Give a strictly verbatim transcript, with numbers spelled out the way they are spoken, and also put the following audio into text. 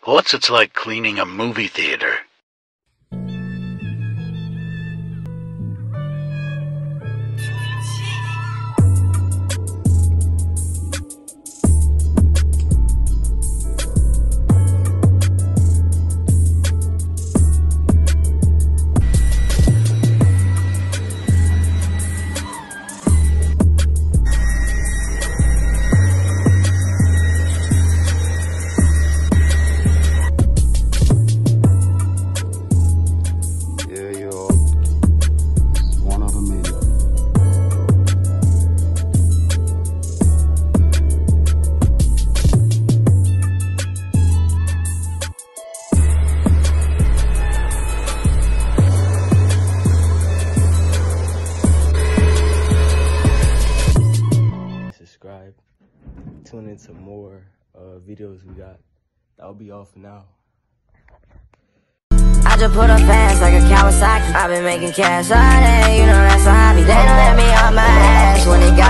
What's it like cleaning a movie theater? Subscribe, tune into more uh, videos we got. That'll be all for now. I just put up fast like a Kawasaki. I've been making cash all day, you know that's a hobby. They don't let me on my ass when it got